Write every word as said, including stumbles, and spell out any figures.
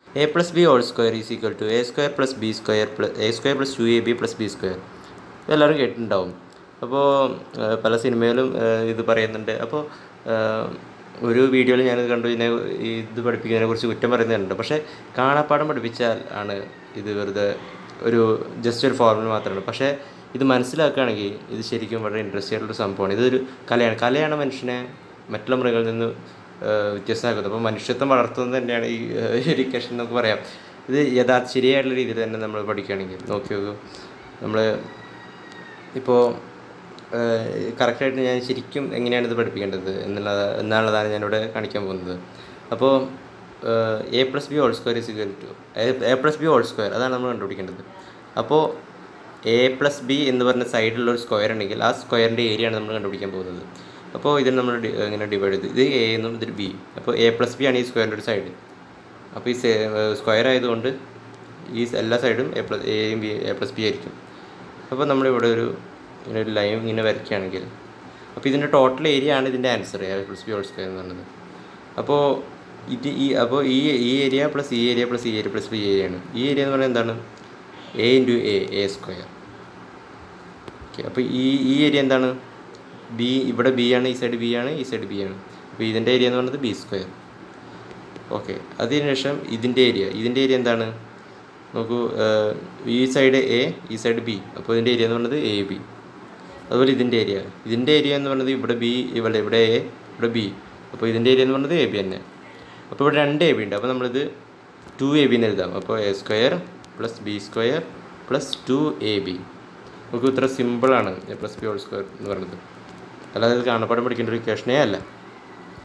A plus B whole square is equal to A square plus B square plus A square plus two A B plus B square. ഇതെല്ലാവരും കേട്ടിട്ടുണ്ടാവും. അപ്പോൾ പല സിനിമയിലും ഇത് പറയുന്നുണ്ട്. അപ്പോൾ ഒരു വീഡിയോയിൽ ഞാനിത് കണ്ടു, ഇതിനെ ഇത് പഠിപ്പിക്കുന്നതിനെ കുറിച്ച് കുറ്റം പറയുന്നുണ്ട്. പക്ഷേ കാണാപ്പാഠം പഠിപ്പിച്ചാൽ ആണ് ഇത് വെറുതെ ഒരു ജസ്റ്റ് ഒരു ഫോർമുല മാത്രമാണ്. പക്ഷേ ഇത് മനസ്സിലാക്കുകയാണെങ്കിൽ ഇത് ശരിക്കും വളരെ ഇൻട്രസ്റ്റ് ആയിട്ടുള്ളൊരു സംഭവമാണ്. ഇതൊരു കലയാണ്. കലയാണ് മനുഷ്യനെ മറ്റുള്ള മൃഗങ്ങളിൽ നിന്ന് വ്യത്യസ്തമാക്കുന്നത്. അപ്പോൾ മനുഷ്യത്വം വളർത്തുന്നത് തന്നെയാണ് ഈ എഡ്യൂക്കേഷൻ എന്നൊക്കെ പറയാം. ഇത് യഥാർത്ഥ ശരിയായിട്ടുള്ള രീതിയിൽ തന്നെ നമ്മൾ പഠിക്കുകയാണെങ്കിൽ നോക്കി നോക്കൂ. നമ്മൾ ഇപ്പോൾ കറക്റ്റായിട്ട് ഞാൻ ശരിക്കും എങ്ങനെയാണ് ഇത് പഠിപ്പിക്കേണ്ടത് എന്നുള്ളത് എന്നുള്ളതാണ് ഞാനിവിടെ കാണിക്കാൻ പോകുന്നത്. അപ്പോൾ A plus B whole square is equal to A plus B whole square, അതാണ് നമ്മൾ കണ്ടുപിടിക്കേണ്ടത്. അപ്പോൾ എ പ്ലസ് ബി എന്ന് പറഞ്ഞ സൈഡിലുള്ള ഒരു സ്ക്വയർ ഉണ്ടെങ്കിൽ ആ സ്ക്വയറിൻ്റെ ഏരിയയാണ് നമ്മൾ കണ്ടുപിടിക്കാൻ പോകുന്നത്. അപ്പോൾ ഇതിന് നമ്മൾ ഇങ്ങനെ ഡിവൈഡ് ചെയ്ത് ഇത് എ എന്നും ഇതിൽ ബി. അപ്പോൾ എ പ്ലസ് ബി ആണ് ഈ സ്ക്വയറിൻ്റെ ഒരു സൈഡ്. അപ്പോൾ ഈ സ്ക്വയർ ആയതുകൊണ്ട് ഈ എല്ലാ സൈഡും എ പ്ലസ് എയും ബി എ പ്ലസ് ബി ആയിരിക്കും. അപ്പോൾ നമ്മളിവിടെ ഒരു ഇങ്ങനെ ഒരു ലൈൻ ഇങ്ങനെ വരയ്ക്കുകയാണെങ്കിൽ അപ്പോൾ ഇതിൻ്റെ ടോട്ടൽ ഏരിയ ആണ് ഇതിൻ്റെ answer, A plus B whole square എന്ന് പറയുന്നത്. അപ്പോൾ ഇത് ഈ അപ്പോൾ ഈ ഈ ഏരിയ പ്ലസ് ഈ ഏരിയ പ്ലസ് ഈ ഏരിയ പ്ലസ് ബി ഏരിയ ആണ്. ഈ ഏരിയ എന്ന് പറയുന്നത് എന്താണ്? A into A A square. Okay, അപ്പോൾ ഈ ഈ ഏരിയ എന്താണ്? ബി. ഇവിടെ ബി ആണ്, ഈ സൈഡ് ബി ആണ്, ഈ സൈഡ് ബി ആണ്. അപ്പോൾ ഇതിൻ്റെ ഏരിയ എന്ന് പറയുന്നത് ബി സ്ക്വയർ. ഓക്കെ, അതിനുശേഷം ഇതിൻ്റെ ഏരിയ ഇതിൻ്റെ ഏരിയ എന്താണ്? നോക്കൂ, ഈ സൈഡ് എ, ഈ സൈഡ് ബി. അപ്പോൾ ഇതിൻ്റെ ഏരിയ എന്ന് പറയുന്നത് എ ബി. അതുപോലെ ഇതിൻ്റെ ഏരിയ ഇതിൻ്റെ ഏരിയ എന്ന് പറയുന്നത് ഇവിടെ ബി, ഇവിടെ ഇവിടെ എ, ഇവിടെ ബി. അപ്പോൾ ഇതിൻ്റെ ഏരിയ എന്ന് പറയുന്നത് എ ബി തന്നെ. അപ്പോൾ ഇവിടെ രണ്ട് എ ബി ഉണ്ട്. അപ്പോൾ നമ്മളിത് ടു എ ബി എന്ന് എഴുതാം. അപ്പോൾ A square plus B square plus two A B. നമുക്ക് ഇത്ര സിമ്പിളാണ് A plus B whole square എന്ന് പറയുന്നത്. അല്ലാതെ ഇത് കാണപ്പാഠം പഠിക്കേണ്ട ഒരു ഇക്വേഷനേ അല്ല.